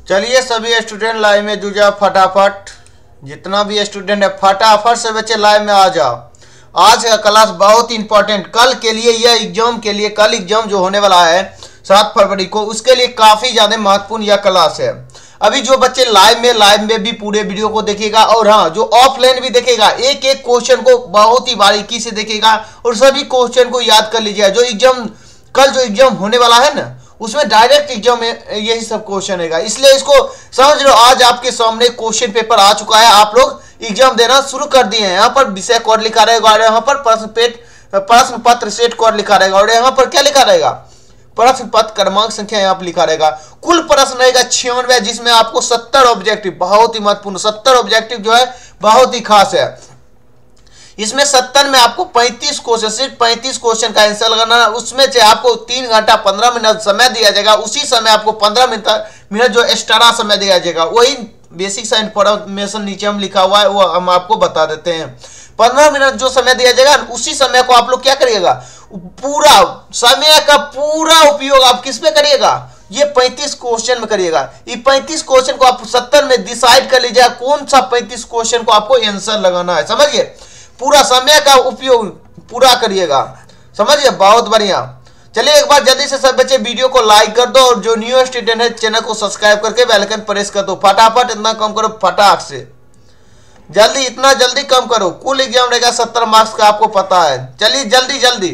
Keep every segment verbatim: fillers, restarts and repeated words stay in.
चलिए सभी student live में जुड़ जाओ फटाफट। जितना भी स्टूडेंट है फटाफट से बच्चे लाइव में आ जाओ। आज का क्लास बहुत इंपॉर्टेंट, कल के लिए, यह एग्जाम के लिए, कल एग्जाम जो होने वाला है सात फरवरी को, उसके लिए काफी ज्यादा महत्वपूर्ण यह क्लास है। अभी जो बच्चे लाइव में लाइव में भी पूरे वीडियो को देखेगा और हाँ जो ऑफलाइन भी देखेगा, एक एक क्वेश्चन को बहुत ही बारीकी से देखेगा और सभी क्वेश्चन को याद कर लीजिएगा। जो एग्जाम कल जो एग्जाम होने वाला है ना, उसमें डायरेक्ट एग्जाम में यही सब क्वेश्चन है, इसलिए इसको समझ लो। आज आपके सामने क्वेश्चन पेपर आ चुका है, आप लोग एग्जाम देना शुरू कर दिए हैं। यहाँ पर विषय कोड लिखा रहेगा और यहाँ पर प्रश्न पेट प्रश्न पत्र सेट कोड लिखा रहेगा और यहाँ पर क्या लिखा रहेगा, प्रश्न पत्र क्रमांक संख्या यहाँ पर लिखा रहेगा। कुल प्रश्न रहेगा छियानवे, जिसमें आपको सत्तर ऑब्जेक्टिव, बहुत ही महत्वपूर्ण सत्तर ऑब्जेक्टिव जो है बहुत ही खास है। इसमें सत्तर में आपको पैंतीस क्वेश्चन, सिर्फ पैंतीस क्वेश्चन का आंसर लगाना है। उसमें से आपको तीन घंटा पंद्रह मिनट समय दिया जाएगा, उसी समय आपको पंद्रह मिनट मिनट जो एक्स्ट्रा समय दिया जाएगा। वही बेसिक सा इंफॉर्मेशन नीचे हम लिखा हुआ है वो हम आपको बता देते हैं। पंद्रह मिनट जो समय दिया जाएगा, उसी समय को आप लोग क्या करिएगा, पूरा समय का पूरा उपयोग आप किस में करिएगा, ये पैंतीस क्वेश्चन में करिएगा। ये पैंतीस क्वेश्चन को आप सत्तर में डिसाइड कर लीजिएगा कौन सा पैंतीस क्वेश्चन को आपको आंसर लगाना है। समझिए, पूरा समय का उपयोग पूरा करिएगा, समझिए, बहुत बढ़िया। चलिए एक बार जल्दी से सब बच्चे वीडियो को लाइक कर दो और जो न्यू स्टूडेंट है चैनल को सब्सक्राइब करके बेल आइकन प्रेस कर दो। फटाफट इतना कम करो, फटाक से जल्दी, इतना जल्दी कम करो। कुल एग्जाम रहेगा सत्तर मार्क्स का, आपको पता है। चलिए जल्दी जल्दी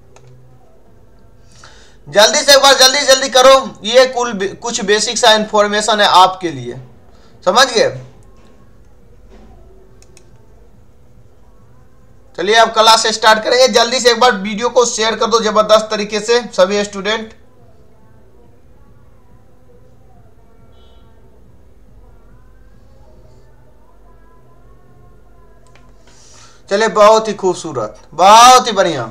जल्दी से एक बार जल्दी जल्दी करो। ये कुल कुछ बेसिक सा इंफॉर्मेशन है आपके लिए, समझ गए। चलिए अब क्लास स्टार्ट करेंगे। जल्दी से एक बार वीडियो को शेयर कर दो जबरदस्त तरीके से सभी स्टूडेंट। चलिए बहुत ही खूबसूरत, बहुत ही बढ़िया।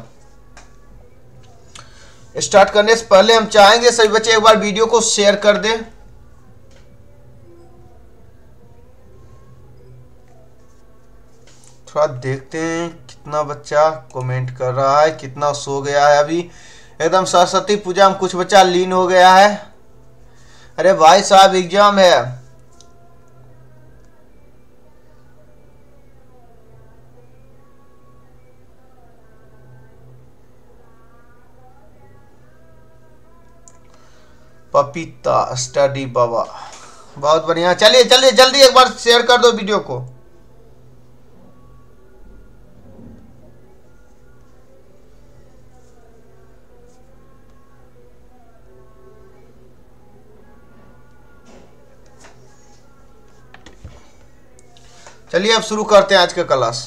स्टार्ट करने से पहले हम चाहेंगे सभी बच्चे एक बार वीडियो को शेयर कर दें। थोड़ा देखते हैं कितना बच्चा कमेंट कर रहा है, कितना सो गया है। अभी एकदम सरस्वती पूजा में कुछ बच्चा लीन हो गया है। अरे भाई साहब एग्जाम है। पपीता स्टडी बाबा, बहुत बढ़िया। चलिए चलिए जल्दी एक बार शेयर कर दो वीडियो को। चलिए अब शुरू करते हैं आज का क्लास।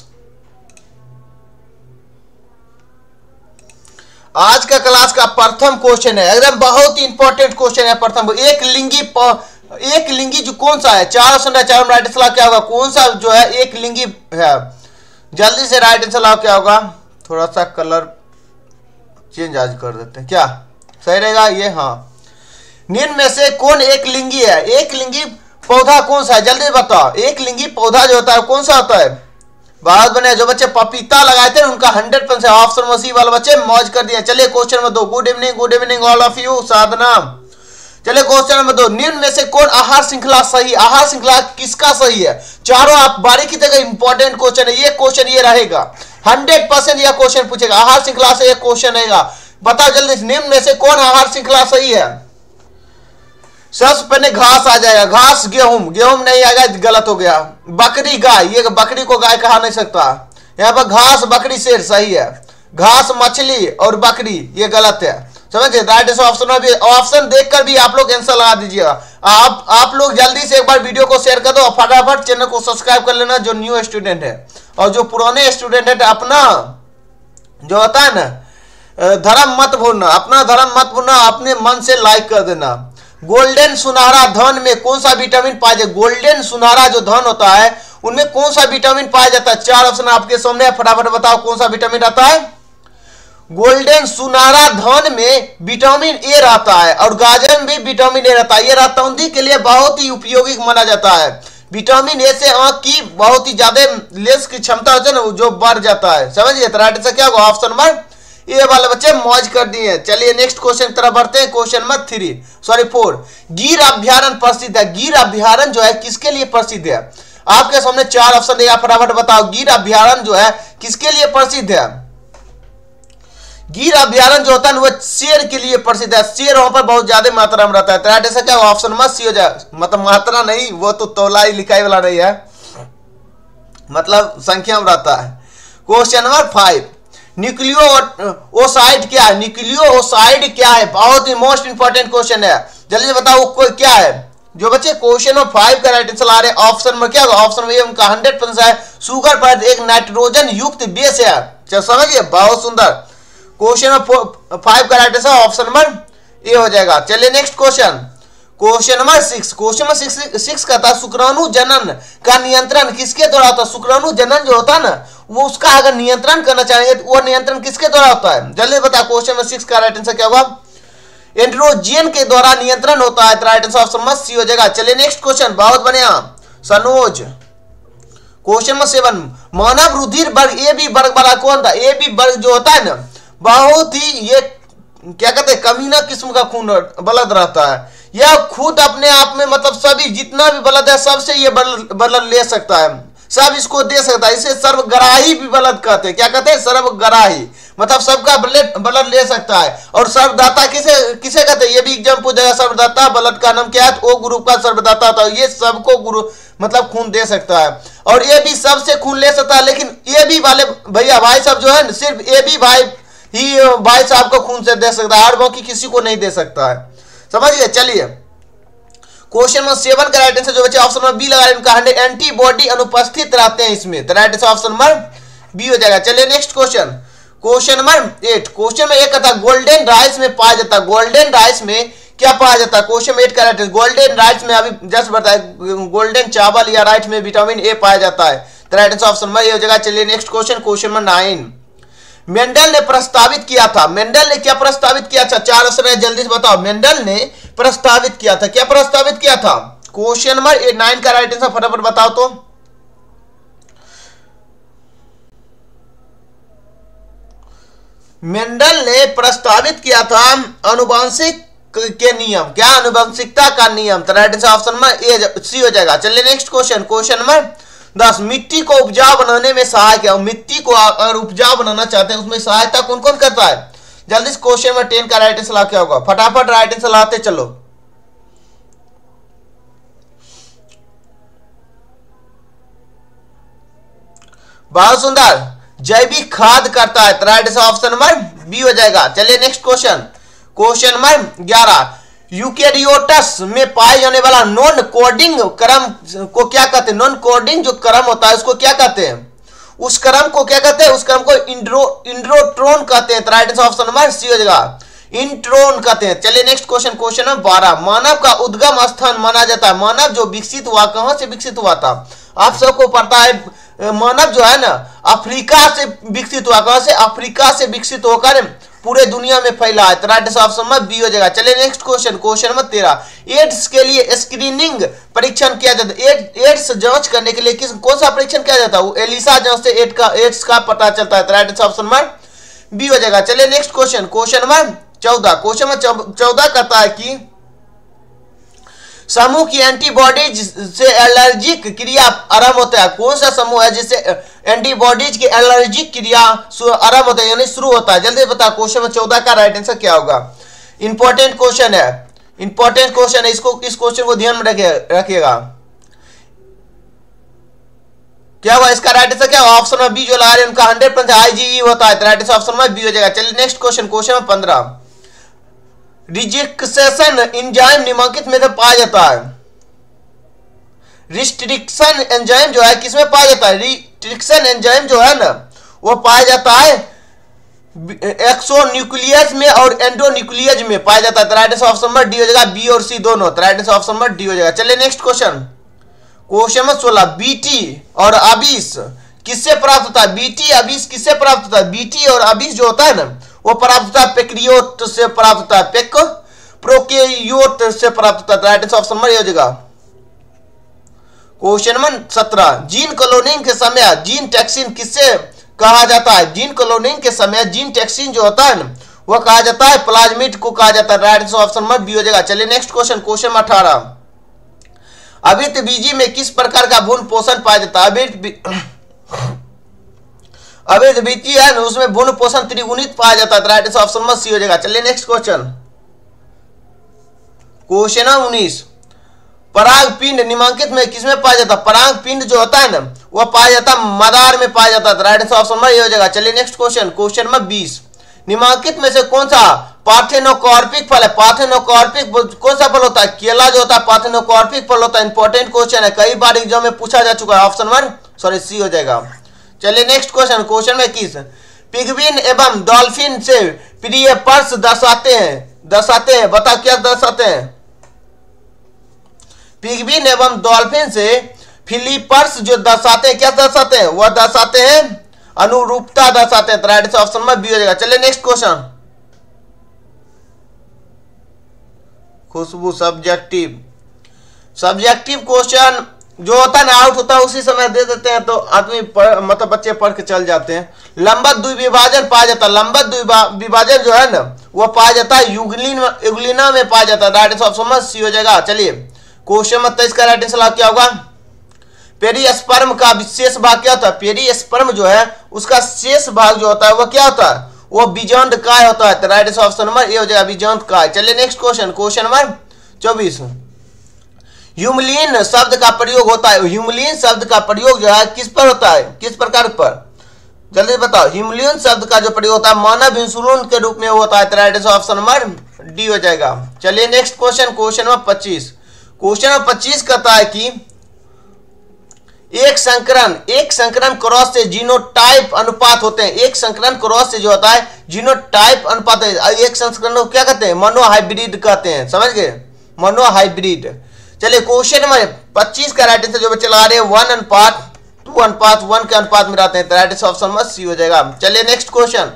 आज का क्लास का प्रथम क्वेश्चन है, एकदम बहुत ही इंपॉर्टेंट क्वेश्चन है। प्रथम, एक लिंगी एक लिंगी जो कौन सा है, चार ऑप्शन है, चार में राइट आंसर क्या होगा, कौन सा जो है एक लिंगी है। जल्दी से राइट आंसर क्या होगा। थोड़ा सा कलर चेंज आज कर देते हैं, क्या सही रहेगा ये। हाँ, निम्न में से कौन एक लिंगी है। एक लिंगी पौधा कौन सा है, जल्दी बताओ। एक लिंगी पौधा जो होता है कौन सा होता है। बहुत बढ़िया। जो बच्चे पपीता लगाए थे उनका हंड्रेड परसेंट ऑप्शन मसीह वाले बच्चे मौज कर दिए। चलिए क्वेश्चन नंबर दो। Good evening, good evening all of you. Sadhana. चलिए क्वेश्चन नंबर दो। निम्न में से कौन आहार श्रृंखला सही, आहार श्रृंखला किसका सही है। चारों आप बारीकी तक इंपॉर्टेंट क्वेश्चन है ये। क्वेश्चन ये रहेगा, हंड्रेड परसेंट यह क्वेश्चन पूछेगा। आहार श्रृंखला से एक क्वेश्चन रहेगा, बताओ जल्दी। निम्न में से कौन आहार श्रृंखला सही है। सबसे पहले घास आ जाएगा, घास गेहूं, गेहूं नहीं आएगा, गलत हो गया। बकरी गाय, ये बकरी को गाय कहा नहीं सकता। यहाँ पर घास बकरी शेर सही है। घास मछली और बकरी ये गलत है, समझे। राइट ऑप्शन में भी ऑप्शन देखकर भी आप लोग आंसर लगा दीजिएगा। आप आप लोग जल्दी से एक बार वीडियो को शेयर कर दो और फटाफट चैनल को सब्सक्राइब कर लेना जो न्यू स्टूडेंट है। और जो पुराने स्टूडेंट है अपना जो होता है ना धर्म मत भूलना, अपना धर्म मत भूलना, अपने मन से लाइक कर देना। गोल्डन सुनहरा धन में कौन सा विटामिन पाया जाए। गोल्डन सुनहरा जो धन होता है उनमें कौन सा विटामिन पाया जाता है। चार ऑप्शन आपके सामने है, फटाफट बताओ कौन सा विटामिन आता है। गोल्डन सुनहरा धन में विटामिन ए रहता है और गाजर में भी विटामिन ए रहता है। यह रतौंधी के लिए बहुत ही उपयोगी माना जाता है। विटामिन ए से आंख की बहुत ही ज्यादा लेंस की क्षमता होती है ना जो बढ़ जाता है, समझिए। तो राइट आंसर क्या होगा, ऑप्शन नंबर ये वाले बच्चे मौज कर दिए। चलिए नेक्स्ट क्वेश्चन की तरफ बढ़ते हैं। Question number three sorry four, Gir अभ्यारण्य प्रसिद्ध है। गिर अभ्यारण्य जो है किसके लिए प्रसिद्ध है? आपके सामने चार ऑप्शन दिया, फटाफट बताओ गिर अभ्यारण्य जो है किसके लिए प्रसिद्ध है? गिर अभ्यारण्य जो होता है वो शेर के लिए प्रसिद्ध है। शेर वहां पर बहुत ज्यादा मात्रा में रहता है। तो ऐसा क्या ऑप्शन नंबर सी हो जाए, मतलब मात्रा नहीं, वो तो तोलाई लिखाई वाला नहीं है, मतलब संख्या में रहता है। क्वेश्चन नंबर फाइव, न्यूक्लियोसाइड क्या है? न्यूक्लियोसाइड क्या है? बहुत ही मोस्ट इंपॉर्टेंट क्वेश्चन है, जल्दी बताओ कोई क्या है? जो बच्चे क्वेश्चन नंबर फाइव का राइट आंसर आ रहे हैं ऑप्शन में क्या होगा? ऑप्शन में उनका हंड्रेड परसेंट है सुगर पर एक नाइट्रोजन युक्त बेस है। चल समझिए, बहुत सुंदर। क्वेश्चन नंबर फाइव का right answer option number A हो जाएगा। चलिए next question, question number six. Question number six six का था शुक्राणु जनन का नियंत्रण किसके द्वारा होता है? शुक्राणु जनन जो होता है ना, वो उसका अगर नियंत्रण करना चाहेंगे तो वो नियंत्रण किसके द्वारा होता है? जल्दी बता, क्वेश्चन नंबर सिक्स का राइट आंसर क्या होगा? एंड्रोजन के द्वारा नियंत्रण होता है। Right answer option number C हो जाएगा। चलिए नेक्स्ट क्वेश्चन, बहुत बढ़िया सनोज। क्वेश्चन नंबर सेवन, मानव रुधिर वर्ग ए बी वर्ग वाला कौन था? ए बी वर्ग जो होता है ना, बहुत ही ये क्या कहते हैं कमीना किस्म का खून ब्लड रहता है। यह खुद अपने आप में मतलब सभी जितना भी ब्लड है सबसे ये ब्लड ले सकता है, सब इसको दे सकता है। इसे सर्वग्राही भी ब्लड कहते हैं। क्या कहते हैं? सर्वग्राही, मतलब सबका ब्लड ब्लड ले सकता है। और सर्वदाता किसे किसे कहते हैं? ये भी एग्जाम पूछ जाएगा, सर्वदाता ब्लड का नाम क्या है? ओ ग्रुप का सर्वदाता होता है। ये सबको गुरु मतलब खून दे सकता है, और ये भी सबसे खून ले सकता है। लेकिन ये भी वाले भैया भाई सब जो है सिर्फ ये भी भाई ही भाई साहब को खून से दे सकता है, और बाकी किसी को नहीं दे सकता है। समझ गए? चलिए क्वेश्चन नंबर सेवन का राइट आंसर जो बच्चे ऑप्शन नंबर बी लगा रहे हैं, उनका हंड्रेड एंटीबॉडी अनुपस्थित रहते हैं इसमें। तो right answer option number B हो जाएगा। चलिए next question, question number eight. Question में एक था गोल्डन राइस में पाया जाता है। गोल्डन राइस में क्या पाया जाता है? क्वेश्चन में एट का राइट आंसर गोल्डन राइस में अभी जस्ट बताया, गोल्डन चावल या राइस में विटामिन ए पाया जाता है। तो right answer option number A हो जाएगा। चलिए next question, question number nine. Mendel ने प्रस्तावित किया था, मेंडल ने क्या प्रस्तावित किया था? चार ऑप्शन है, जल्दी से बताओ। मेंडल ने प्रस्तावित किया था, क्या प्रस्तावित किया था? क्वेश्चन नंबर नाइन का राइट आंसर फटाफट बताओ तो। मेंडल ने प्रस्तावित किया था अनुवांशिक के नियम, क्या? अनुवांशिकता का नियम। तो right answer option number A C हो जाएगा। चलिए नेक्स्ट क्वेश्चन, क्वेश्चन नंबर दस। मिट्टी को उपजाऊ बनाने में सहायक है। मिट्टी को अगर उपजाऊ बनाना चाहते हैं उसमें सहायता कौन कौन करता है? जल्दी से क्वेश्चन नंबर टेन का राइट आंसर क्या होगा? फटाफट राइट आंसर लाते चलो। बहुत सुंदर, जैविक खाद करता है। Right answer option number B हो जाएगा। चलिए नेक्स्ट क्वेश्चन, क्वेश्चन नंबर ग्यारह। यूकैरियोट्स में पाए जाने वाला नॉन कोडिंग क्रम को क्या कहते हैं? नॉन कोडिंग जो क्रम होता है उसको क्या कहते हैं? उस क्रम को क्या कहते हैं? उस क्रम को इंड्रो इंड्रोट्रोन कहते हैं। Right answer option number C हो जाएगा, इंट्रोन कहते हैं। चलिए नेक्स्ट क्वेश्चन, क्वेश्चन नंबर बारह। मानव का उद्गम स्थान माना जाता है। मानव जो विकसित हुआ कहां से विकसित हुआ था? आप सबको पता है मानव जो है ना अफ्रीका से विकसित हुआ। कहां से? अफ्रीका से विकसित होकर पूरे दुनिया में फैला है। Right answer option number B हो जाएगा। चलिए नेक्स्ट क्वेश्चन, क्वेश्चन नंबर तेरह। एड्स के लिए स्क्रीनिंग परीक्षण किया जाता है। एड्स जांच करने के लिए किस कौन सा परीक्षण किया जाता है? वो एलिसा जांच से एड का एड्स का पता चलता है। Right answer option number B हो जाएगा। चलिए नेक्स्ट क्वेश्चन, क्वेश्चन नंबर चौदह। क्वेश्चन नंबर चौदह कहता है कि समूह की एंटीबॉडीज से एलर्जिक क्रिया आरंभ होता है। कौन सा समूह है जिससे एंटीबॉडीज की एलर्जिक क्रिया आरंभ होता है यानी शुरू होता है? जल्दी बता, क्वेश्चन में चौदह का राइट आंसर क्या होगा? इंपॉर्टेंट क्वेश्चन है, इंपॉर्टेंट क्वेश्चन है, इसको इस क्वेश्चन को ध्यान में रखिएगा। क्या हुआ इसका राइट आंसर? क्या ऑप्शन में बी जो लगा रहे हैं उनका हंड्रेड परसेंट आईजीई होता है। राइट आंसर ऑप्शन में बी हो जाएगा। चलिए नेक्स्ट क्वेश्चन, क्वेश्चन में पंद्रह। रिजेक्शन एंजाइम निम्नलिखित में से पाया जाता है। रिस्ट्रिक्शन एंजाइम जो है किसमें पाया जाता है? रिस्ट्रिक्शन एंजाइम जो है ना वो पाया जाता है एक्सोन्यूक्लियस में और एंडोन्यूक्लियस में पाया जाता है। Right answer option number D हो जाएगा, बी और सी दोनों। Right answer option number D हो जाएगा। चलिए नेक्स्ट क्वेश्चन, क्वेश्चन नंबर सोलह। बीटी और अबिस किससे प्राप्त होता है? बीटी अबिस किससे प्राप्त होता है? बीटी और अबिस जो होता है ना वो प्राप्त होता है पेक्रियोट से प्राप्त होता है, पेक प्रोकैरियोट से प्राप्त होता है। Right answer option number A हो जाएगा। क्वेश्चन नंबर सत्रह। जीन क्लोनिंग के समय जीन टैक्सिन किससे कहा जाता है? जीन क्लोनिंग के समय जीन टैक्सिन जो होता है ना वो कहा जाता है, प्लाज्मिड को कहा जाता है। राइट ऑप्शन नंबर बी हो जाएगा। चलिए नेक्स्ट क्वेश्चन, क्वेश्चन अठारह, अभित बीजी में किस प्रकार का भ्रूण पोषण पाया जाता है? अभित अभित बीजी है ना उसमें भ्रूण पोषण त्रिगुणित पाया जाता है। राइट ऑप्शन नंबर सी हो जाएगा। चलिए नेक्स्ट क्वेश्चन, क्वेश्चन उन्नीस, पराग पिंड निम्नलिखित में किसमें पाया जाता है? पराग पिंड जो होता है ना वो पाया जाता है मदार में पाया जाता है। राइट ऑप्शन नंबर ये हो जाएगा। चलिए नेक्स्ट क्वेश्चन, क्वेश्चन नंबर बीस, निम्नलिखित में से कौन सा पार्थेनोकार्पिक फल है? पार्थेनोकार्पिक कौन सा फल होता है? केला जो होता है पार्थेनोकार्पिक फल होता है। इंपॉर्टेंट क्वेश्चन है, कई बार एग्जाम में पूछा जा चुका है। ऑप्शन नंबर सॉरी सी हो जाएगा। चलिए नेक्स्ट क्वेश्चन, क्वेश्चन में किस पिग्विन एवं डॉल्फिन से प्रिय पर्स दर्शाते हैं दर्शाते हैं बताओ क्या दर्शाते हैं? पिग्विन एवं डॉल्फिन से फिलिपर्स जो दर्शाते हैं क्या दर्शाते हैं? वह दर्शाते हैं अनुरूपता दर्शाते हैं। राइट ऑप्शन में बी हो जाएगा। चलिए next question, Khushboo subjective subjective question जो होता है ना आउट होता है उसी समय दे देते हैं तो आदमी मतलब बच्चे पढ़ के चल जाते हैं। लंबक द्विविभाजन पाया जाता है। लंबक द्विविभाजन जो है ना वो पाया जाता है यूग्लिन यूग्लिना में पाया जाता है। राइट ऑप्शन में सी हो जाएगा। चलिए क्वेश्चन में तेईस का राइट आंसर क्या होगा? पेरिस्पर्म का विशेष भाग क्या होता है? पेरिस्पर्म जो है उसका शेष भाग जो होता है वो क्या होता है? वो बीजांड काय होता है। राइट ऑप्शन नंबर ए हो जाएगा, बीजांड काय। चलिए नेक्स्ट क्वेश्चन, क्वेश्चन नंबर चौबीस, ह्यूमलिन शब्द का प्रयोग होता है। ह्यूमलिन शब्द का प्रयोग जो है किस पर होता है? किस प्रकार पर? जल्दी बताओ। ह्यूमलिन शब्द का जो प्रयोग होता है मानव इंसुलिन के रूप में होता है। राइट ऑप्शन नंबर डी हो जाएगा। चलिए नेक्स्ट क्वेश्चन, क्वेश्चन नंबर पच्चीस, क्वेश्चन नंबर पच्चीस कहता है कि एक संकरण एक संकरण क्रॉस से जीनोटाइप अनुपात होते हैं। एक संकरण क्रॉस से जो होता है जीनोटाइप अनुपात है। एक संकरण को क्या कहते हैं? मोनोहाइब्रिड कहते हैं। समझ गए? मोनोहाइब्रिड। चलिए क्वेश्चन नंबर पच्चीस का राइट आंसर जो बच्चे लगा रहे हैं वन अनुपात टू अनुपात वन के अनुपात में रहते हैं। राइट ऑप्शन नंबर सी हो जाएगा। चलिए नेक्स्ट क्वेश्चन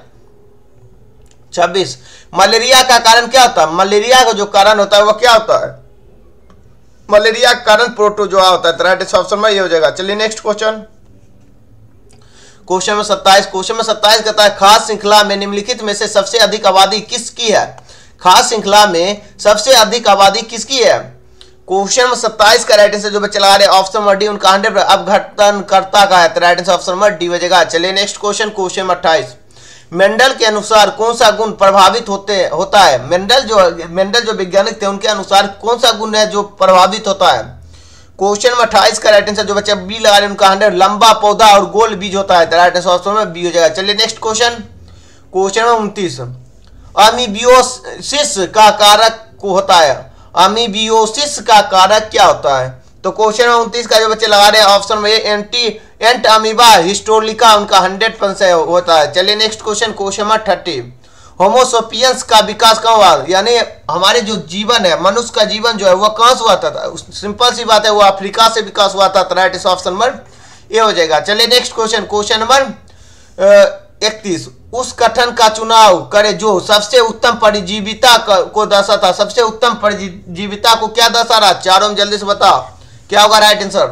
छब्बीस, मलेरिया का कारण क्या होता है? मलेरिया का जो कारण होता है वो क्या होता है? मलेरिया का कारण प्रोटोजोआ होता है। राइट ऑप्शन में ये हो जाएगा। चलिए नेक्स्ट क्वेश्चन, क्वेश्चन में सत्ताईस, क्वेश्चन में सत्ताईस कहता है खास श्रृंखला में निम्नलिखित में से सबसे अधिक आबादी किसकी है? खास श्रृंखला में सबसे अधिक आबादी किसकी है? क्वेश्चन में सत्ताईस का राइट आंसर जो बच्चे लगा रहे हैं ऑप्शन नंबर डी उनका हंड्रेड अपघटन करता का है। Right answer option number D हो जाएगा। चलिए नेक्स्ट क्वेश्चन, क्वेश्चन में अट्ठाईस, मेंडल के अनुसार कौन सा गुण प्रभावित होते होता है? मेंडल जो मेंडल जो वैज्ञानिक थे उनके अनुसार कौन सा गुण है जो प्रभावित होता है? क्वेश्चन में अट्ठाईस का राइट आंसर जो बच्चे बी लगा रहे हैं उनका हंड्रेड लंबा पौधा और गोल बीज होता है। राइट आंसर ऑप्शन में बी हो जाएगा। चलिए नेक्स्ट क्वेश्चन, क्वेश्चन में उनतीस, अमीबियोसिस का कारक होता है। अमीबियोसिस का कारक क्या होता है? तो क्वेश्चन में उनतीस का जो बच्चे लगा रहे हैं ऑप्शन में एंटी एंट अमीबा हिस्टोलिका उनका हंड्रेड परसेंट होता है। चलिए next question, question number thirty, homo sapiens का विकास कहाँ हुआ? यानी हमारे जो जीवन है मनुष्य का जीवन जो है वो कहाँ से हुआ था? सिंपल सी बात है वो अफ्रीका से विकास हुआ था। राइट इस ऑप्शन नंबर ए हो जाएगा। चलिए नेक्स्ट क्वेश्चन, क्वेश्चन नंबर इकतीस, उस गठन का चुनाव करे जो सबसे उत्तम परिजीविता को दर्शाता। सबसे उत्तम परिजीविता को क्या दर्शा रहा? चारों में जल्दी से बताओ क्या होगा राइट आंसर?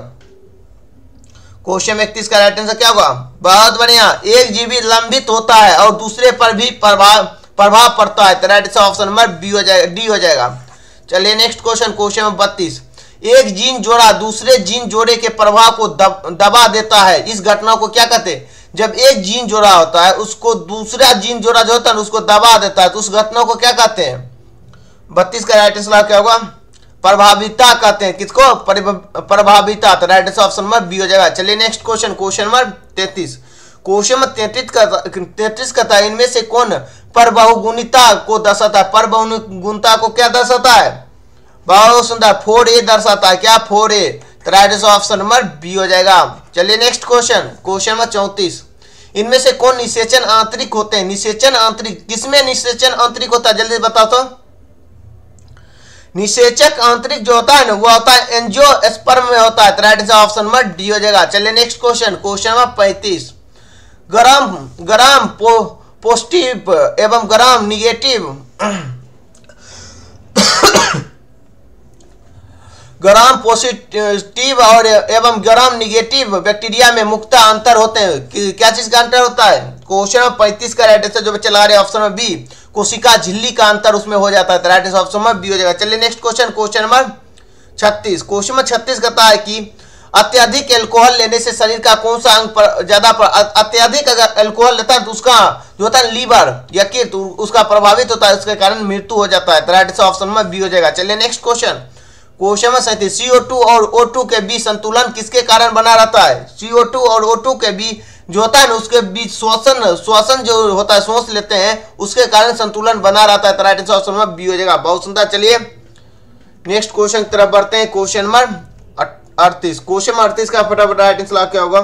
क्वेश्चन में इकतीस का राइट आंसर क्या होगा? बहुत बढ़िया, एक जीवी लंबित होता है और दूसरे पर भी प्रभाव प्रभाव पड़ता है। राइट ऑप्शन नंबर बी हो जाएगा, डी हो जाएगा। चलिए नेक्स्ट क्वेश्चन, क्वेश्चन में बत्तीस, एक जीन जोड़ा दूसरे जीन जोड़े के प्रभाव को दब, दबा देता है। इस घटना को क्या कहते हैं? जब एक जीन जोड़ा होता है उसको दूसरा जीन जोड़ा जो होता है उसको दबा देता है तो उस घटना को क्या कहते हैं? बत्तीस का राइट आंसर क्या होगा? प्रभाविता कहते हैं। किसको? प्रभाविता। तो राइट ऑप्शन नंबर बी हो जाएगा। चलिए नेक्स्ट क्वेश्चन, क्वेश्चन नंबर तैतीस, क्वेश्चन में तैतीस का तैतीस का इनमें से कौन परबहुगुणिता को दर्शाता है? परबहुगुणिता को क्या दर्शाता है? बहुत सुंदर, फोर ए दर्शाता है। क्या? Four A. तो राइट ऑप्शन नंबर बी हो जाएगा। चलिए नेक्स्ट क्वेश्चन, क्वेश्चन नंबर चौंतीस, इनमें से कौन निषेचन आंतरिक होते हैं? निषेचन आंतरिक, किसमें निषेचन आंतरिक होता है? जल्दी बताओ तो। निषेचक आंतरिक जो होता है ना वो होता है एंजियोस्पर्म में होता है। राइट ऑप्शन नंबर डी हो जाएगा। चलिए नेक्स्ट क्वेश्चन, क्वेश्चन नंबर पैंतीस, ग्राम ग्राम पो, पॉजिटिव एवं ग्राम निगेटिव ग्राम पॉजिटिव और एवं ग्राम निगेटिव बैक्टीरिया में मुख्यतः अंतर होते हैं। क्या चीज का अंतर होता है? क्वेश्चन नंबर पैंतीस का राइट आंसर जो बच्चे ला रहे हैं ऑप्शन में बी, कोशिका झिल्ली का अंतर उसमें हो जाता है। राइट आंसर ऑप्शन में बी हो जाएगा। चलिए नेक्स्ट क्वेश्चन, क्वेश्चन नंबर छत्तीस। क्वेश्चन नंबर छत्तीस कहता है कि अत्यधिक एल्कोहल लेने से शरीर का कौन सा अंग पर ज्यादा पर, अत्यधिक अगर एल्कोहल लेता है तो उसका जो होता है लीवर या किडनी तो उसका प्रभावित होता है, उसके कारण मृत्यु हो जाता है। राइट आंसर ऑप्शन में बी हो जाएगा। चलिए नेक्स्ट क्वेश्चन, क्वेश्चन में सैंतीस। सी ओ टू और ओ टू के बीच संतुलन किसके कारण बना रहता है? सी ओ टू और ओ टू के बीच जो होता है ना उसके बीच श्वसन श्वसन जो होता है सांस लेते हैं उसके कारण संतुलन बना रहता है। राइट आंसर ऑप्शन में बी हो जाएगा। बहुत सुंदर। चलिए नेक्स्ट क्वेश्चन की तरफ बढ़ते हैं। क्वेश्चन नंबर अड़तीस। क्वेश्चन नंबर अड़तीस का फटाफट राइट आंसर क्या होगा?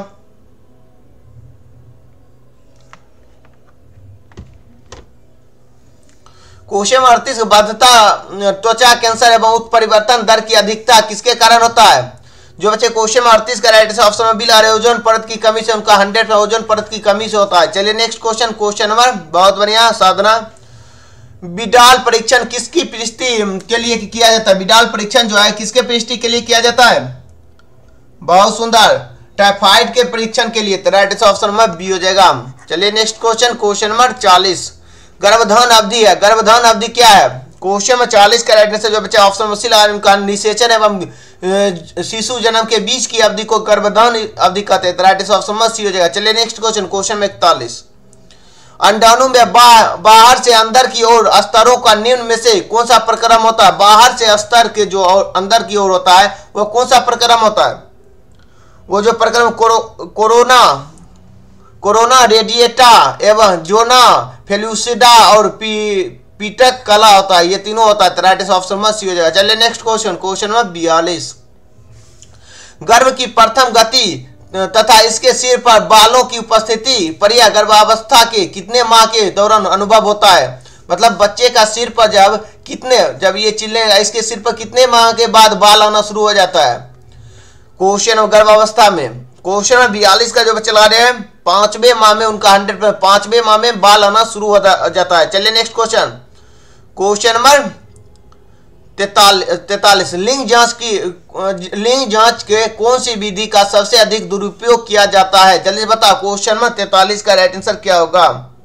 क्वेश्चन नंबर अड़तीस, बाध्यता त्वचा कैंसर एवं उत्परिवर्तन दर की अधिकता किसके कारण होता है? जो बच्चे क्वेश्चन नंबर अड़तीस का राइट आंसर ऑप्शन में बी आ रहे, ओजोन परत की कमी से उनका हंड्रेड ओजोन परत की कमी से होता है। चलिए नेक्स्ट क्वेश्चन, क्वेश्चन नंबर बहुत बढ़िया साधना। विडाल परीक्षण किसकी परिस्थिति के लिए किया जाता है? विडाल परीक्षण जो है किसके परिस्थिति के लिए किया जाता है? बहुत सुंदर, टाइफाइड के परीक्षण के लिए। राइट आंसर ऑप्शन में बी हो जाएगा। चलिए नेक्स्ट क्वेश्चन, क्वेश्चन नंबर चालीस। गर्भधान अवधि है, गर्भधान अवधि क्या है? क्वेश्चन में चालीस का राइट आंसर जो बच्चे ऑप्शन में सी लगा उनका निषेचन एवं शिशु जन्म के बीच की अवधि को गर्भधान अवधि कहते हैं। राइट आंसर ऑप्शन में सी हो जाएगा। चलिए नेक्स्ट क्वेश्चन, क्वेश्चन में इकतालीस। अंडाणु में बा, बाहर से अंदर की ओर स्तरों का निम्न में से कौन सा प्रक्रम होता है? बाहर से स्तर के जो अंदर की ओर होता है वो कौन सा प्रक्रम होता है? वो जो प्रक्रम कोरो, कोरोना कोरोना रेडिएटा एवं जोना फेलुसिडा और पी पीटक कला होता है, ये तीनों होता है। राइट आंसर ऑप्शन में सी हो जाएगा। चलिए नेक्स्ट क्वेश्चन, क्वेश्चन नंबर बयालीस। गर्भ की प्रथम गति तथा इसके सिर पर बालों की उपस्थिति पर यह गर्भावस्था के कितने माह के दौरान अनुभव होता है? मतलब बच्चे का सिर पर जब कितने जब ये चिल्लेगा इसके सिर पर कितने माह के बाद बाल आना शुरू हो जाता है? क्वेश्चन गर्भावस्था में क्वेश्चन में बयालीस का जो बच्चे ला रहे हैं पांचवें माह में उनका हंड्रेड पांचवें माह में बाल आना शुरू हो जाता है। चलिए नेक्स्ट क्वेश्चन, क्वेश्चन नंबर तैतालीस। लिंग जांच की लिंग जांच के कौन सी विधि का सबसे अधिक दुरुपयोग किया जाता है? जल्दी बताओ। क्वेश्चन में तैतालीस का राइट आंसर क्या होगा?